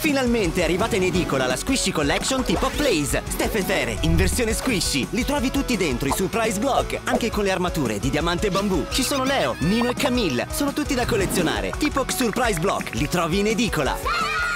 Finalmente è arrivata in edicola la Squishy Collection tipo Blaze. Steph e Fere in versione Squishy. Li trovi tutti dentro i surprise block, anche con le armature di diamante e bambù. Ci sono Leo, Nino e Camille. Sono tutti da collezionare. Tipo surprise block, li trovi in edicola.